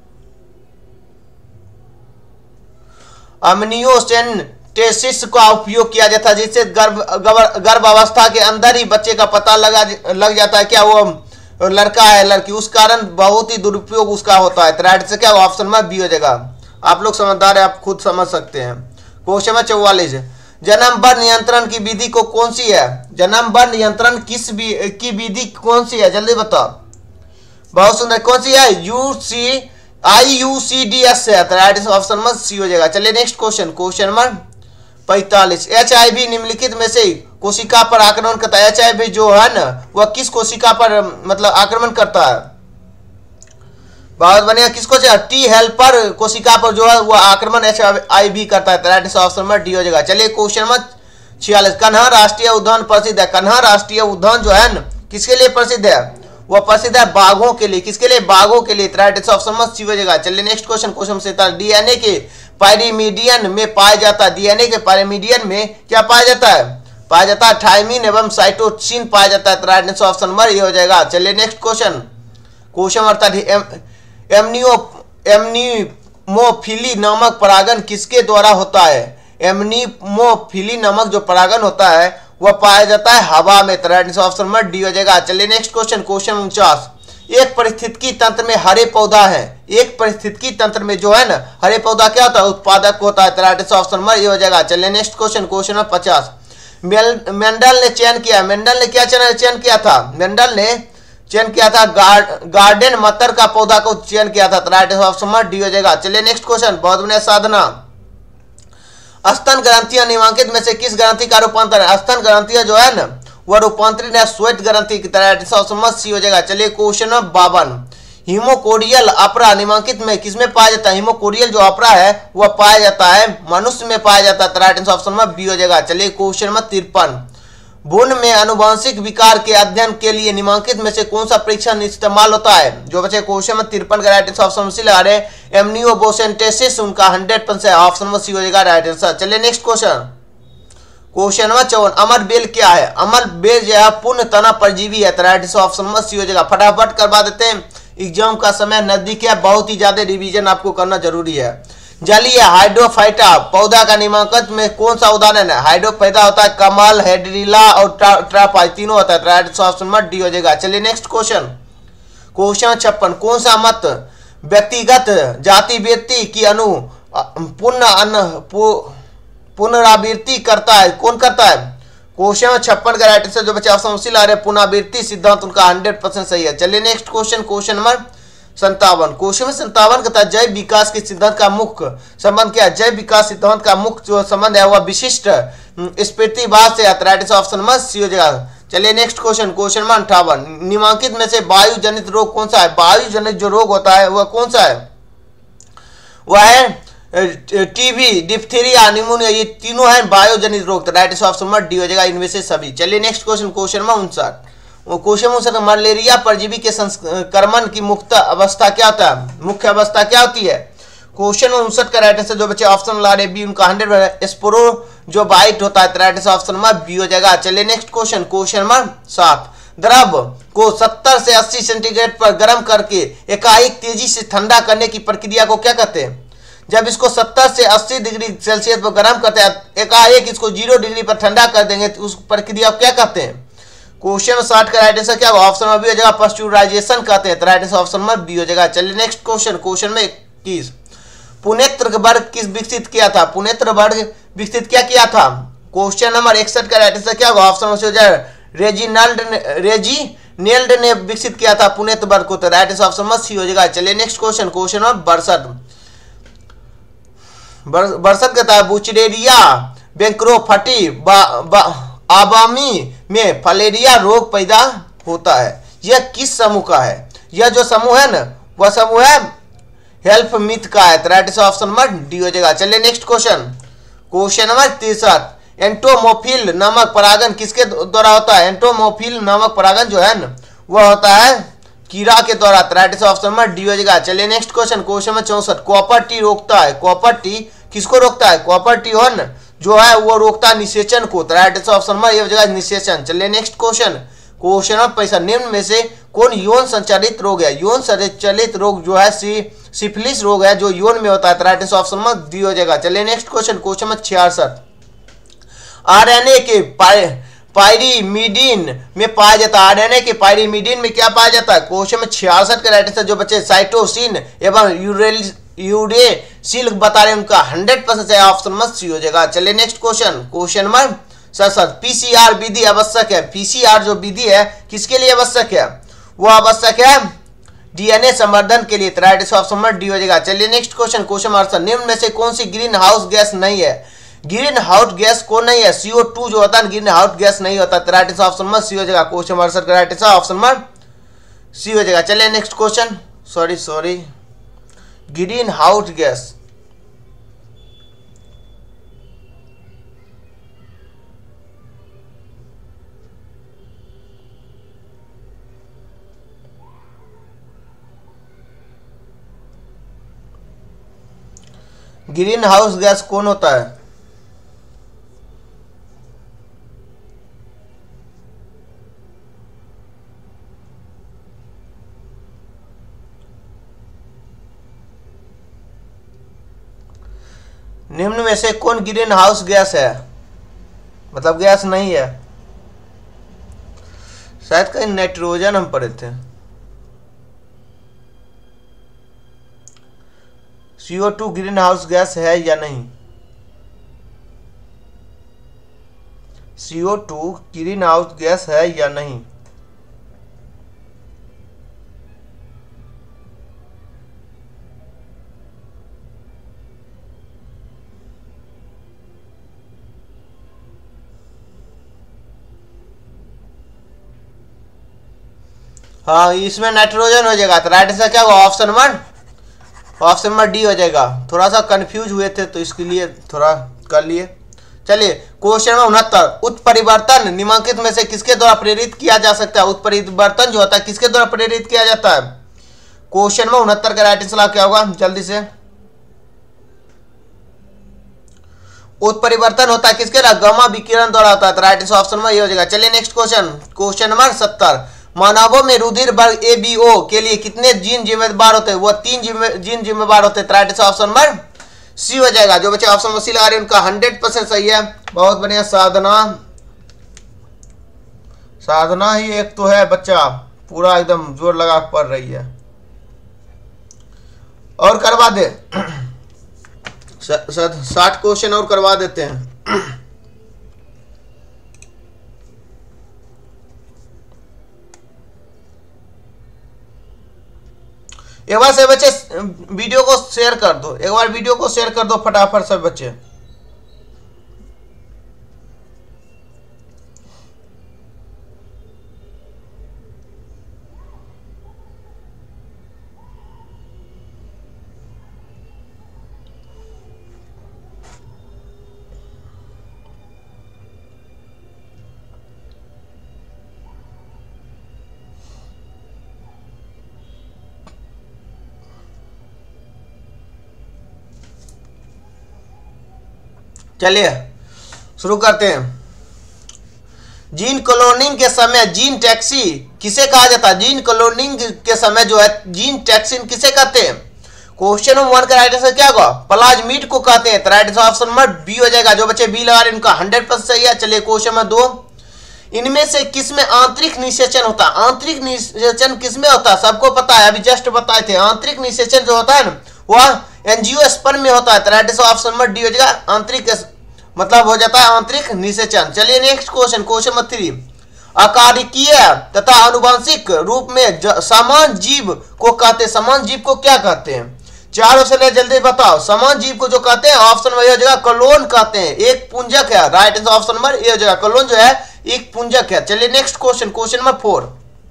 अम्नियोसेंटेसिस का उपयोग किया जाता है, जिससे गर्भ गर्भावस्था के अंदर ही बच्चे का पता लगा लग जाता है क्या वो लड़का है लड़की, उस कारण बहुत ही दुरुपयोग उसका होता है। राइट आंसर क्या ऑप्शन में बी हो जाएगा। आप लोग समझदार है, आप खुद समझ सकते हैं। क्वेश्चन में चौवालीस। जन्म बर नियंत्रण की विधि को कौन सी है? जन्म बर नियंत्रण किस की विधि कौन सी है? जल्दी बताओ। बहुत सुंदर, कौन सी है? U C I U C D S है। राइट ऑप्शन में सी हो जाएगा। चलिए नेक्स्ट क्वेश्चन, क्वेश्चन नंबर पैंतालीस। एच आई वी निम्नलिखित में से कोशिका पर आक्रमण करता है। एच आई वी जो है ना वह किस कोशिका पर मतलब आक्रमण करता है? बहुत बढ़िया, किसको चाहिए? टी हेल्पर कोशिका पर जो है वो आक्रमण एच आई वी करता है। राइट ऑप्शन में डी हो जाएगा। चलिए क्वेश्चन नंबर छियालीस। कन्हा राष्ट्रीय उद्यान प्रसिद्ध है। कन्हा राष्ट्रीय उद्यान जो है ना किसके लिए प्रसिद्ध है? वह प्रसिद्ध है बाघों के लिए। किसके लिए? बाघों के लिए। राइट ऑप्शन में सी हो जाएगा। चलिए नेक्स्ट क्वेश्चन, क्वेश्चन सैंतालीस। डीएनए के पायरीमीडियन में पाया जाता है। डीएनए के पायरीमीडियन में क्या पाया जाता है? पाया जाता है थायमिन एवं साइटोसिन पाया जाता है। राइट ऑप्शन में ये हो जाएगा। चलिए नेक्स्ट क्वेश्चन, क्वेश्चन अड़तालीस। एमनियो एमनीमोफिली नामक परागण किसके द्वारा होता है? एमनीमोफिली नामक जो परागण होता है वह पाया जाता है हवा में। राइट ऑप्शन में डी हो जाएगा। चलिए नेक्स्ट क्वेश्चन, क्वेश्चन उनचास। एक पारिस्थितिकी तंत्र में हरे पौधा है। एक पारिस्थितिकी तंत्र में जो है ना हरे पौधा क्या होता है? उत्पादक होता है। राइट ऑप्शन में ये हो जाएगा। चलिए नेक्स्ट क्वेश्चन, क्वेश्चन में पचास। मेंडल ने चयन किया मेंडल ने क्या चयन किया था? मेंडल ने चयन किया था गार्डन मटर का पौधा को चयन किया था। राइट ऑप्शन में डी हो जाएगा। चलिए नेक्स्ट क्वेश्चन, बहुत बढ़िया साधना। स्तन ग्रंथियां निम्नलिखित में से किस ग्रंथि का रूपांतर है? स्तन ग्रंथियां जो है ना वह रूपांतरित है श्वेत ग्रंथि की तरह। सी हो जाएगा। चलिए क्वेश्चन नंबर बावन। हीमोकोरियल अपरा निम्नलिखित में किसमें पाया जाता है? हीमोकोरियल जो अपरा है वह पाया जाता है मनुष्य में पाया जाता है। राइट ऑप्शन में बी हो जाएगा। चलिए क्वेश्चन नंबर तिरपन। भ्रूण में आनुवंशिक विकार के अध्ययन के लिए निम्नलिखित में से कौन सा परीक्षण इस्तेमाल होता है? जो बच्चे क्वेश्चन में तिरपन का राइट ऑप्शन में लगा रहे हैं एमनियोसेंटेसिस, उनका हंड्रेड परसेंट ऑप्शन में सी हो जाएगा राइट आंसर। चलिए नेक्स्ट क्वेश्चन, क्वेश्चन नंबर चौवन, अमर बेल क्या है? अमर बेल जो है पूर्ण तना परजीवी है। Right answer option number C हो जाएगा। फटाफट करवा देते हैं, एग्जाम का समय नजदीक है, बहुत ही ज्यादा रिवीजन आपको करना जरूरी है। जलीय हाइड्रोफाइटा पौधा का निम्नलिखित में कौन सा उदाहरण है? हाइड्रोफाइटा होता है कमल, हेड्रिला और ट्रापाई, तीनों होता है। Right answer option number D हो जाएगा। चलिए नेक्स्ट क्वेश्चन, क्वेश्चन छप्पन, कौन सा मत व्यक्तिगत जाति व्यक्ति की अनु पुनः पुनरावृत्ति करता है? कौन करता है? क्वेश्चन छप्पन का राइट आंसर जो बच्चे ऑप्शन सी ला रहे हैं, पुनरावृत्ति सिद्धांत उनका हंड्रेड परसेंट सही है। चलिए नेक्स्ट क्वेश्चन, क्वेश्चन नंबर संतावन, क्वेश्चन में संतावन का जैव विकास के सिद्धांत का मुख्य संबंध क्या है? जैव विकास सिद्धांत का मुख्य जो संबंध है वह विशिष्ट स्फूर्तिवाद से। Right answer option number C हो जाएगा। चलिए नेक्स्ट क्वेश्चन, क्वेश्चन नंबर अट्ठावन, निम्नलिखित में से वायु जनित रोग कौन सा है? वायु जनित जो रोग होता है वह कौन सा है? वह है टीबी, डिप्थीरिया, निमोनिया, ये तीनों हैं वायु जनित रोग। Right answer option number D हो जाएगा इनमें से सभी। चलिए नेक्स्ट क्वेश्चन, क्वेश्चन नंबर उनसठ, क्वेश्चन उनसठ, मलेरिया परजीवी के संक्रमण की मुक्त अवस्था क्या होता है? मुख्य अवस्था क्या होती है? क्वेश्चन उनसठ का राइट आंसर जो बच्चे ऑप्शन ला रहे बी उनका हंड्रेड, स्पोरो जो बाइट होता है। Right answer option number B हो जाएगा। चलिए नेक्स्ट क्वेश्चन, क्वेश्चन नंबर सात, द्रव को सत्तर से अस्सी सेंटीग्रेड पर गर्म करके एकाएक तेजी से ठंडा करने की प्रक्रिया को क्या कहते हैं? जब इसको सत्तर से अस्सी डिग्री सेल्सियस पर गर्म करते हैं, एकाएक इसको जीरो डिग्री पर ठंडा कर देंगे, तो उस प्रक्रिया को क्या कहते हैं? क्वेश्चन साठ का राइट आंसर क्या होगा? ऑप्शन नंबर बी हो जाएगा, पास्चुराइजेशन कहते हैं। Right answer option number B हो जाएगा। चलिए नेक्स्ट क्वेश्चन, क्वेश्चन में इक्कीस, पुनेत्र वर्ग किस विकसित किया था? पुनेत्र वर्ग विकसित क्या किया था? क्वेश्चन नंबर इकसठ का राइट आंसर क्या होगा? ऑप्शन नंबर हो जाएगा, रेजिनाल्ड रेजिनेल्ड ने विकसित किया था पुनेत्र वर्ग को। Right answer option number C हो जाएगा। चलिए नेक्स्ट क्वेश्चन, क्वेश्चन नंबर बरसठ, बरसठ कहता है बुचरेरिया बैंक्रोफटी आबामी में फलेरिया रोग पैदा होता है। यह किस समूह का है? यह जो समूह है ना वह समूह है हेल्प मिथ का है। Right answer option number D हो जाएगा। चलिए नेक्स्ट क्वेश्चन, क्वेश्चन नंबर तिरसठ, एंटोमोफिल नामक परागन किसके द्वारा होता है? एंटोमोफिल नामक परागन जो है ना वह होता है कीड़ा के द्वारा। Right answer option number D हो जाएगा। चलिए नेक्स्ट क्वेश्चन, क्वेश्चन नंबर चौसठ, कॉपर टी रोकता है? कॉपर टी किसको रोकता है? कॉपर टी हो ना जो है वो रोकता है निषेचन को। Right answer option number A हो जाएगा, निषेचन। चलिए नेक्स्ट क्वेश्चन, क्वेश्चन नंबर पैंसठ, निम्न में से कौन यौन संचालित रोग है? यौन संचालित रोग जो है सी सिफिलिस रोग है जो यौन में होता है। Right answer option number D हो जाएगा। चलिए नेक्स्ट क्वेश्चन, क्वेश्चन नंबर छियासठ, आरएनए के पायरिमिडीन में पाया जाता है? आरएनए के पायरिमिडीन में क्या पाया जाता है? क्वेश्चन में छियासठ का राइट आंसर जो बच्चे साइटोसिन एवं यूरेल यूरेसिल बता रहे हैं उनका hundred percent option number C हो जाएगा। चलिए नेक्स्ट क्वेश्चन, क्वेश्चन नंबर सड़सठ, पीसीआर विधि आवश्यक है? पीसीआर जो विधि है किसके लिए आवश्यक है? वो आवश्यक है डीएनए संवर्धन के लिए। Right answer option number D हो जाएगा। चलिए नेक्स्ट क्वेश्चन, क्वेश्चन नंबर अड़सठ, निम्न में से कौन सी ग्रीन हाउस गैस नहीं है? ग्रीन हाउस गैस कौन नहीं है? सीओ टू जो होता है ग्रीन हाउस गैस नहीं होता। Right answer option number C हो जाएगा। क्वेश्चन नंबर अड़सठ का right answer option number C हो जाएगा। चलिए next question, sorry sorry greenhouse gas, greenhouse gas कौन होता है? निम्न में से कौन ग्रीन हाउस गैस है? मतलब गैस नहीं है, शायद कहीं नाइट्रोजन हम पढ़े थे। CO two greenhouse gas है या नहीं? CO two greenhouse gas है या नहीं? हाँ इसमें नाइट्रोजन हो जाएगा। तो राइट आंसर क्या होगा? Option number option number D हो जाएगा। थोड़ा सा कंफ्यूज हुए थे तो इसके लिए थोड़ा कर लिए। चलिए क्वेश्चन नंबर उनहत्तर, उत्परिवर्तन निम्नलिखित में से किसके द्वारा प्रेरित किया जा सकता है? उत्परिवर्तन जो होता है किसके द्वारा प्रेरित किया जाता है? क्वेश्चन नंबर उनहत्तर का राइट आंसर क्या होगा? जल्दी से उत्परिवर्तन होता है किसके द्वारा? गामा विकिरण द्वारा होता है। तो राइट आंसर ऑप्शन में ये हो जाएगा। चलिए नेक्स्ट क्वेश्चन, क्वेश्चन नंबर सत्तर। मानवों में रुधिर वर्ग ए बी ओ के लिए कितने जीन जिम्मेदार होते हैं? वो तीन जीन जिम्मेदार होते हैं। तो right answer option number C हो जाएगा। जो बच्चे ऑप्शन में सी लगा रहे हैं उनका हंड्रेड परसेंट सही है। बहुत बढ़िया। साधना साधना ही एक तो है बच्चा, पूरा एकदम जोर लगा पढ़ रही है। और करवा दे, साठ क्वेश्चन और करवा देते हैं। एक बार से बच्चे वीडियो को शेयर कर दो, एक बार वीडियो को शेयर कर दो फटाफट सब बच्चे। चलिए शुरू करते हैं। जीन क्लोनिंग के समय जीन टैक्सी किसे कहा जाता है? जीन क्लोनिंग के समय जो है जीन टैक्सिन किसे कहते हैं? क्वेश्चन नंबर वन का राइट आंसर क्या होगा? प्लाज्मिड को कहते हैं। तो right answer option number B हो जाएगा। जो बच्चे बी लगा रहे हैं उनका हंड्रेड परसेंट सही है। चलिए क्वेश्चन नंबर दो। इनमें से किसमें आंतरिक निषेचन होता है? आंतरिक निषेचन किसमें होता है? सबको पता है, अभी जस्ट बताए थे। आंतरिक निषेचन जो होता है ना वह एंजियोस्पर्म में होता है। तो right answer option number D हो जाएगा। आंतरिक मतलब हो जाता है आंतरिक निषेचन। चलिए next question, question number three. अकारिकीय तथा आनुवंशिक रूप में समान जीव को कहते हैं। समान जीव को क्या कहते हैं? चार ऑप्शन है, जल्दी बताओ। समान जीव को जो कहते हैं ऑप्शन में हो जाएगा क्लोन कहते हैं। एक पुंजक है। Right answer option number A हो जाएगा। क्लोन जो है एक पुंजक है। चलिए next question, question number four.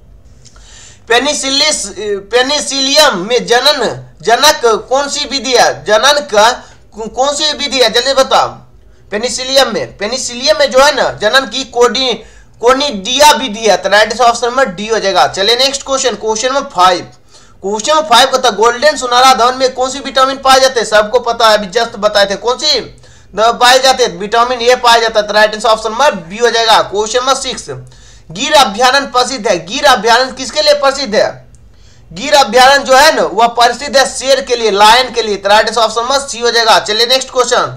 पेनिसिलिस पेनिसिलियम में जनन जनक कौन सी विधि है? जनन का कौन सी विधि है? जल्दी बताओ। पेनिसिलियम में पेनिसिलियम में जो है ना जनन की कोडी कोनिडिया विधि है। तो right answer option number D हो जाएगा। चलिए next question, question number five. Question number five का गोल्डन सुनहरा धन में कौन सी विटामिन पाए जाते हैं? सबको पता है, अभी जस्ट बताए थे। कौन सी पाए जाते हैं? विटामिन ए पाया जाता है। तो right answer option number B हो जाएगा। Question number six. गिर अभ्यारण्य प्रसिद्ध है। गिर अभ्यारण्य किसके लिए प्रसिद्ध है? गिर अभ्यारण्य जो है ना वह प्रसिद्ध है शेर के लिए, लायन के लिए। तो right answer option number C हो जाएगा। चलिए नेक्स्ट क्वेश्चन।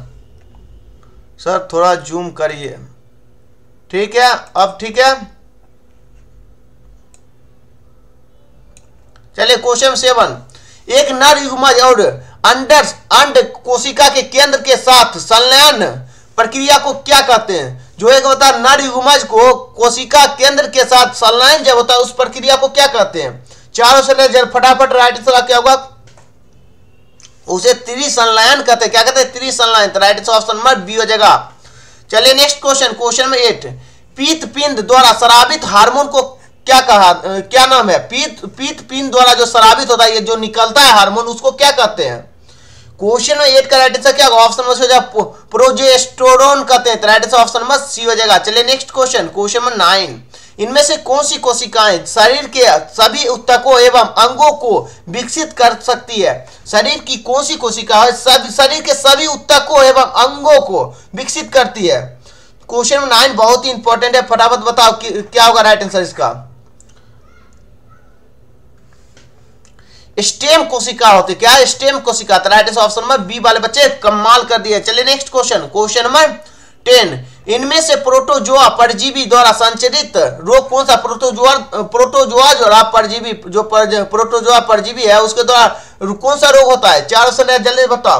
सर थोड़ा जूम करिए, ठीक है? अब ठीक है। चलिए क्वेश्चन सेवन। एक नर युग्मज और अंडर अंड कोशिका के केंद्र के साथ संलयन प्रक्रिया को क्या कहते हैं? जो एक होता है नर युग्मज को कोशिका केंद्र के साथ संलयन जब होता है उस प्रक्रिया को क्या कहते हैं? चारों से फटाफट राइट आंसर क्या होगा? उसे त्रिसंलयन कहते हैं। क्या कहते हैं? त्रिसंलयन। तो right answer option number B हो जाएगा। चलिए next question, question number eight. पीत पिंड द्वारा स्रावित हार्मोन को क्या कहा क्या नाम है? पीत पीत पिंड द्वारा जो स्रावित होता है, ये जो निकलता है हार्मोन, उसको क्या कहते हैं? क्वेश्चन नंबर एट का राइट आंसर क्या होगा? ऑप्शन नंबर हो प्रोजेस्टेरोन कहते हैं। तो right answer option number C हो जाएगा। चलिए next question, question number nine. इनमें से कौन सी कोशिकाएं शरीर के सभी ऊतकों एवं अंगों को विकसित कर सकती है? शरीर की कौन सी कोशिका है सब शरीर के सभी ऊतकों एवं अंगों को विकसित करती है? क्वेश्चन नंबर नाइन बहुत ही इंपॉर्टेंट है। फटाफट बताओ कि, क्या होगा राइट आंसर इसका? स्टेम कोशिका होती है। क्या है? स्टेम कोशिका। तो right answer option number B वाले बच्चे कमाल कर दिए। चलिए next question, question number ten. इनमें से प्रोटोजोआ परजीवी द्वारा संचरित रोग कौन सा? प्रोटोजोआ प्रोटोजोआ जो परजीवी जो पर, प्रोटोजोआ परजीवी है उसके द्वारा कौन सा रोग होता है? चार से जल्दी बताओ।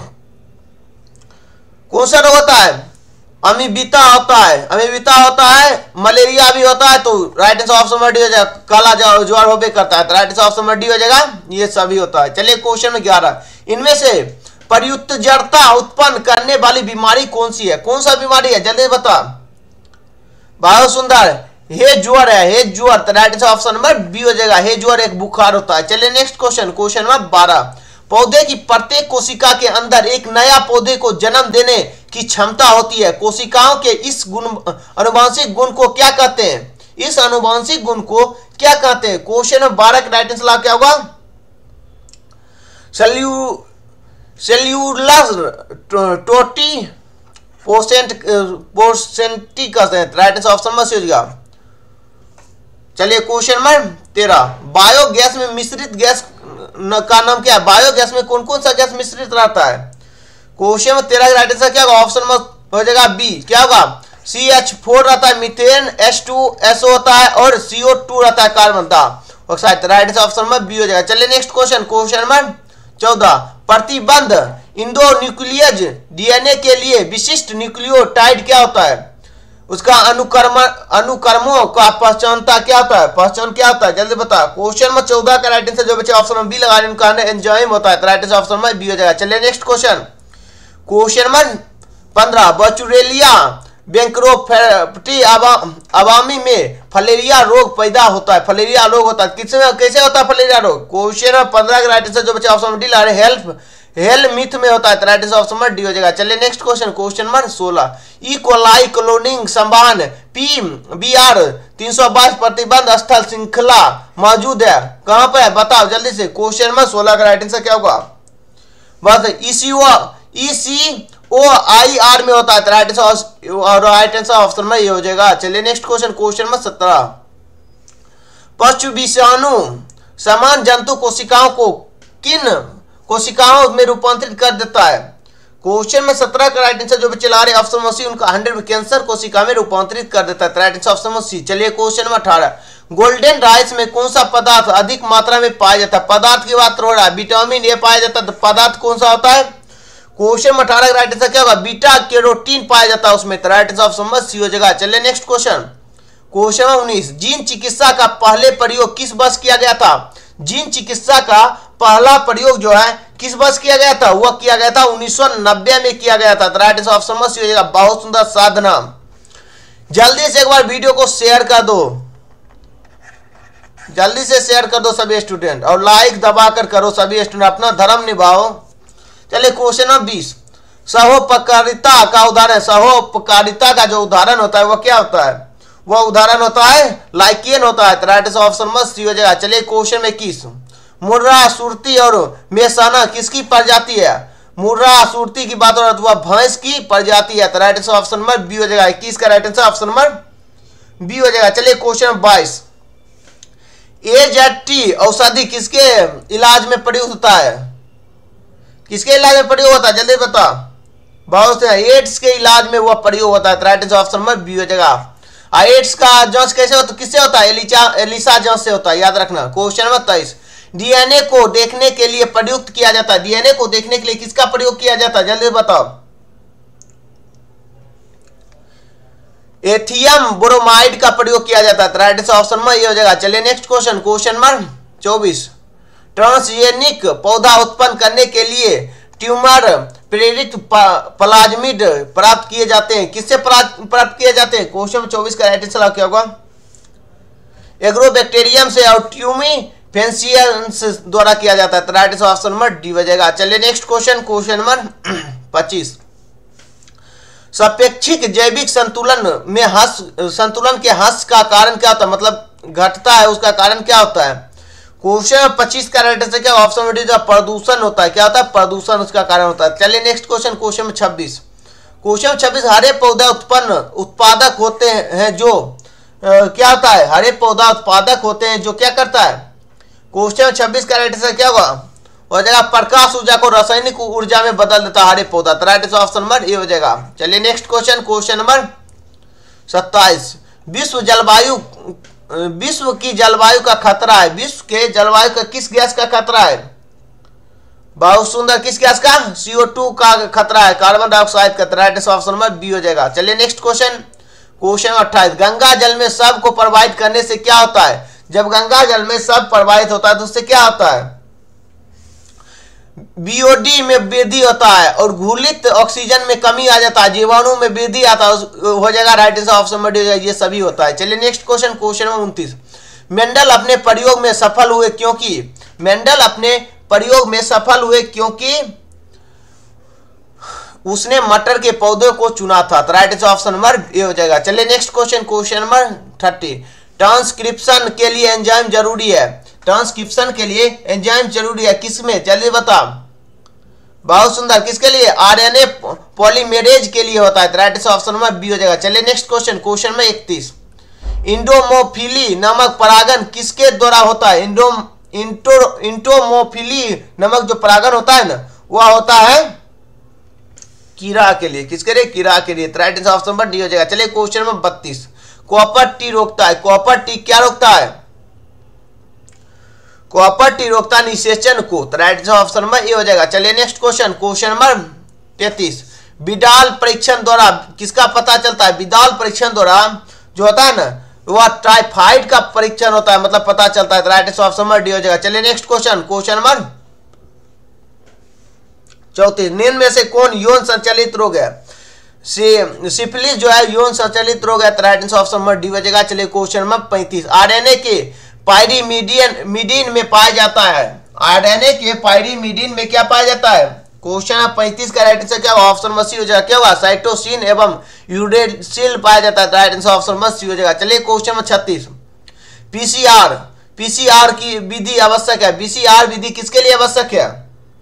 कौन सा रोग होता है? अमीबिता होता है। अमीबिता होता है। मलेरिया भी होता है। तो right answer option number D हो जाएगा। काला ज्वार हो भी करता है। तो right answer option number D हो जाएगा। ये सभी होता है। चलिए क्वेश्चन में ग्यारह। इनमें से प्रयुत्तजड़ता उत्पन्न करने वाली बीमारी कौन सी है? कौन सा बीमारी है? जल्दी बता। बहुत सुंदर। हे ज्वर है। हे ज्वर। तो right answer option number B हो जाएगा। हे ज्वर एक बुखार होता है। चलिए नेक्स्ट क्वेश्चन, क्वेश्चन नंबर बारह। पौधे की प्रत्येक कोशिका के अंदर एक नया पौधे को जन्म देने की क्षमता होती है। कोशिकाओं के इस गुण आनुवंशिक गुण को क्या कहते हैं? इस आनुवंशिक गुण को क्या कहते हैं? क्वेश्चन नंबर बारह का राइट आंसर क्या होगा? सेल्यू सेल्यूलर टोटी पोसेंट पोसेंटिकस है, राइट आंसर ऑप्शन में सी हो जाएगा। चलिए क्वेश्चन नंबर तेरह, बायोगैस में मिश्रित गैस का नाम क्या है? बायोगैस में कौन कौन सा गैस मिश्रित रहता है? क्वेश्चन में तेरह राइट आंसर क्या होगा? ऑप्शन में हो जाएगा बी, क्या होगा? सी एच फोर रहता है, methane, H two S O होता है और सी ओ टू रहता है, carbon dioxide. Right answer option में बी हो जाएगा। चलिए नेक्स्ट क्वेश्चन, क्वेश्चन नंबर चौदह, प्रतिबंध इंडो न्यूक्लियज डीएनए के लिए विशिष्ट न्यूक्लियोटाइड क्या होता है? उसका अनुक्रम अनुक्रमों का पहचानता क्या होता है? पहचान क्या होता है? जल्दी बता। क्वेश्चन में चौदह का राइट आंसर जो बच्चे ऑप्शन में बी लगा रहे हैं उनका एंजाइम होता है, राइट आंसर ऑप्शन में बी हो जाएगा। चलिए नेक्स्ट क्वेश्चन, क्वेश्चन नंबर पंद्रह, बचुरेलिया बैंक्रोफ्टी अवामी में फलेरिया रोग पैदा होता है। फलेरिया रोग होता है किसमें, कैसे होता है फलेरिया रोग? क्वेश्चन नंबर पंद्रह का राइट आंसर जो बच्चे ऑप्शन में डी ला रहे हैं हेल्प हेलमिथ में होता है, राइट आंसर ऑप्शन में डी हो जाएगा। चलिए नेक्स्ट क्वेश्चन, क्वेश्चन नंबर सोलह, ई कोलाई क्लोनिंग संभान पी बी आर तीन सौ बाईस प्रतिबंध स्थल श्रृंखला मौजूद है, कहां पर है? बताओ जल्दी से। क्वेश्चन नंबर सोलह का राइट आंसर क्या होगा? बस ECO EC O I R में होता है, right answer right answer option में ये हो जाएगा। चलिए नेक्स्ट क्वेश्चन, क्वेश्चन नंबर सत्रह, पशु विषाणु समान जंतु कोशिकाओं को किन कोशिकाओं में रूपांतरित कर देता है? क्वेश्चन में सत्रह का राइट आंसर जो बच्चे ला रहे हैं ऑप्शन में सी, उनका हंड्रेड कैंसर कोशिका में रूपांतरित कर देता है, राइट आंसर ऑप्शन में सी। चलिए क्वेश्चन नंबर अठारह, गोल्डन राइस में कौन सा पदार्थ अधिक मात्रा में पाया जाता है? पदार्थ की बात हो रहा है, विटामिन ए पाया जाता है, तो पदार्थ कौन सा होता है? क्वेश्चन में अठारह का राइट आंसर क्या होगा? बीटा कैरोटीन पाया जाता है उसमें, राइट आंसर ऑप्शन में सी हो जाएगा। चलिए नेक्स्ट क्वेश्चन, क्वेश्चन नंबर उन्नीस, जीन चिकित्सा का पहले प्रयोग किस वर्ष किया गया था? जीन चिकित्सा का पहला प्रयोग जो है किस वर्ष किया गया था? वह किया गया था उन्नीस सौ नब्बे में किया गया था, राइट आंसर ऑप्शन में सी हो जाएगा। बहुत सुंदर साधना। जल्दी से एक बार वीडियो को शेयर कर दो, जल्दी से शेयर कर दो सभी स्टूडेंट, और लाइक दबाकर करो सभी स्टूडेंट, अपना धर्म निभाओ। चलिए क्वेश्चन नंबर बीस, सहोपकारिता का उदाहरण, सहोपकारिता का जो उदाहरण होता है वह क्या होता है? वह उदाहरण होता है लाइकेन होता है, राइट आंसर ऑप्शन में सी हो जाएगा। चलिए क्वेश्चन में इक्कीस, मुर्रा, सुरती और मेसाना किसकी प्रजाति है? मुर्रा सुरती की बात हो रहा है तो वह भैंस की प्रजाति है, राइट आंसर ऑप्शन में बी हो जाएगा। इक्कीस का राइट आंसर ऑप्शन में बी हो जाएगा। चलिए क्वेश्चन बाईस, एजेटी औषधि किसके इलाज में प्रयुक्त होता है? किसके इलाज में प्रयोग होता है? जल्दी बता। बहुत से एड्स के इलाज में वह प्रयोग होता है, राइट आंसर ऑप्शन में बी हो जाएगा। एड्स का जांच कैसे होता है? किससे होता है? एलिसा एलिसा जांच से होता है, याद रखना। क्वेश्चन नंबर तेईस, डीएनए को देखने के लिए प्रयुक्त किया जाता है, डीएनए को देखने के लिए किसका प्रयोग किया जाता है? जल्दी बताओ। एथियम ब्रोमाइड का प्रयोग किया जाता है, राइट आंसर ऑप्शन में ये हो जाएगा। चलिए नेक्स्ट क्वेश्चन, क्वेश्चन नंबर चौबीस, ट्रांसजेनिक पौधा उत्पन्न करने के लिए ट्यूमर प्रेरित प्लाज्मिड प्राप्त किए जाते हैं, किससे प्राप्त किए जाते हैं? क्वेश्चन चौबीस का राइट आंसर क्या होगा? एग्रोबैक्टीरियम से और ट्यूमी फेंसियंस द्वारा किया जाता है, राइट आंसर ऑप्शन में डी हो जाएगा। चलिए नेक्स्ट क्वेश्चन, क्वेश्चन नंबर पच्चीस, सापेक्षिक जैविक संतुलन में ह्रास संतुलन के ह्रास का कारण क्या होता है? मतलब घटता है, उसका कारण क्या होता है? क्वेश्चन पच्चीस का राइट आंसर क्या? ऑप्शन में डी, प्रदूषण होता है। क्या होता है? प्रदूषण उसका कारण होता है। चलिए नेक्स्ट क्वेश्चन, क्वेश्चन में छब्बीस, क्वेश्चन छब्बीस, हरे पौधा उत्पन्न उत्पादक होते हैं जो आ, क्या होता है? हरे पौधा उत्पादक होते हैं जो क्या करता है? क्वेश्चन छब्बीस का राइट आंसर क्या होगा? हो जाएगा प्रकाश ऊर्जा को रासायनिक ऊर्जा में बदल देता है हरे पौधा, right answer option number A हो जाएगा। चलिए नेक्स्ट क्वेश्चन, क्वेश्चन नंबर सत्ताईस, विश्व जलवायु विश्व की जलवायु का खतरा है, विश्व के जलवायु का किस गैस का खतरा है? बहुत सुंदर, किस गैस का? सी ओ टू का खतरा है, कार्बन डाइऑक्साइड का, right answer option number B हो जाएगा। चलिए नेक्स्ट क्वेश्चन, क्वेश्चन अट्ठाईस, गंगा जल में सब को प्रवाहित करने से क्या होता है? जब गंगा जल में सब प्रवाहित होता है तो उससे क्या होता है? बीओडी में वृद्धि होता है और घुलित ऑक्सीजन में कमी आ जाता है, जीवाणु में वृद्धि आता है, हो जाएगा, राइट आंसर ऑप्शन में डी हो जाएगा। ये सभी होता है। चलिए नेक्स्ट क्वेश्चन, क्वेश्चन नंबर उनतीस, मेंडल अपने प्रयोग में सफल हुए क्योंकि मेंडल अपने प्रयोग में सफल हुए क्योंकि उसने मटर के पौधे को चुना था, right answer option number A हो जाएगा। चलिए next question, question number thirty, transcription के लिए एंजाइम जरूरी है, ट्रांसक्रिप्शन के लिए एंजाइम जरूरी है किसमें? जल्दी बता। बहुत सुंदर, किसके लिए? आरएनए पॉलीमेरेज के लिए होता है, right answer option number B हो जाएगा। चलिए नेक्स्ट क्वेश्चन, क्वेश्चन में इकतीस, इंडोमोफिली नामक परागण किसके द्वारा होता है? इंडो इंटो इंटोमोफिली नामक जो परागण होता है ना, वह होता है कीड़ा के लिए, किसके लिए? कीड़ा के लिए, right answer option number D हो जाएगा। चलिए क्वेश्चन में बत्तीस, कॉपर टी रोकता है, कॉपर टी क्या रोकता है? कॉपर टी रोकता है निषेचन को, तो right answer option number A हो जाएगा। चलिए नेक्स्ट क्वेश्चन, क्वेश्चन नंबर तैतीस, विडाल परीक्षण द्वारा किसका पता चलता है? विडाल परीक्षण द्वारा जो होता है ना, वह टाइफाइड का परीक्षण होता है, मतलब पता चलता है, right answer option number D हो जाएगा। चलिए नेक्स्ट क्वेश्चन, क्वेश्चन नंबर चौतीस, निम्न में से कौन यौन संचालित रोग है? सिफिलिस जो है यौन संचालित रोग है, right answer option number D हो जाएगा। चलिए क्वेश्चन नंबर पैंतीस, आरएनए के पायरीमिडियन मिडीन में पाया जाता है, आरएनए के पायरीमिडीन में क्या पाया जाता है? क्वेश्चन पैंतीस का राइट आंसर क्या होगा? ऑप्शन नंबर सी हो जाएगा। क्या होगा? साइटोसिन एवं यूरेसिल पाया जाता है, right answer option number C हो जाएगा। चलिए क्वेश्चन नंबर छत्तीस, पीसीआर पीसीआर की विधि आवश्यक है, पीसीआर विधि किसके लिए आवश्यक है?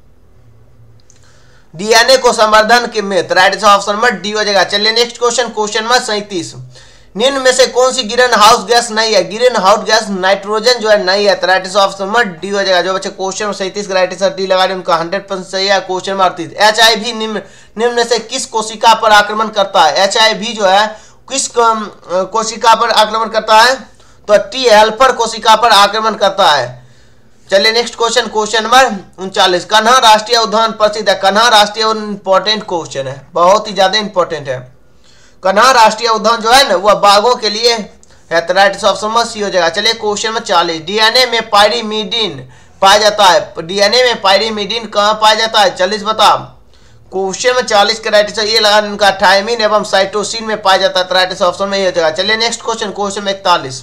डीएनए को संवर्धन के में, right answer option number D हो जाएगा। चलिए नेक्स्ट क्वेश्चन, क्वेश्चन नंबर सैंतीस, निम्न में से कौन सी ग्रीन हाउस गैस नहीं है? ग्रीन हाउस गैस नाइट्रोजन जो है नहीं है, right answer option number D हो जाएगा। जो बच्चे क्वेश्चन सैंतीस का राइट आंसर डी लगा रहे हैं उनका हंड्रेड परसेंट सही है। क्वेश्चन नंबर अड़तीस, एचआईवी निम्न निम्न में से किस कोशिका पर आक्रमण करता है? एचआईवी जो है किस कोशिका पर आक्रमण करता है? तो टी हेल्पर कोशिका पर आक्रमण करता है। चलिए नेक्स्ट क्वेश्चन, क्वेश्चन नंबर उनचालीस, कन्हा राष्ट्रीय उद्यान प्रसिद्ध है, कन्हा राष्ट्रीय इंपॉर्टेंट क्वेश्चन है, बहुत ही ज्यादा इंपॉर्टेंट है। कन्हा राष्ट्रीय उद्यान जो है ना, वह बाघों के लिए है, तो राइट आंसर ऑप्शन सी हो जाएगा। चलिए क्वेश्चन में चालीस, डीएनए में पायरीमिडीन पाया जाता है, डीएनए में पायरीमिडीन कहाँ पाया जाता है? चालीस बता। क्वेश्चन में चालीस का राइट आंसर ये लगा, इनका थायमिन एवं साइटोसिन में पाया जाता है, तो राइट आंसर ऑप्शन में ये हो जाएगा। चलिए नेक्स्ट क्वेश्चन, क्वेश्चन में इकतालीस,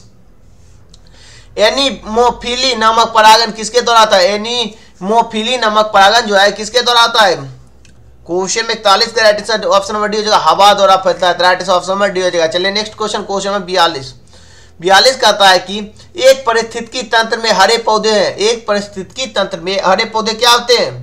एनीमोफिली नामक परागण किसके द्वारा आता है? एनीमोफिली नामक परागण जो है किसके द्वारा आता है? क्वेश्चन में इकतालीस का right answer option number D हो जाएगा, हवा द्वारा फैलता है, right answer option number D हो जाएगा। चलिए नेक्स्ट क्वेश्चन, क्वेश्चन में बयालीस, बयालीस कहता है कि एक पारिस्थितिकी तंत्र में हरे पौधे हैं, एक पारिस्थितिकी तंत्र में हरे पौधे क्या होते हैं?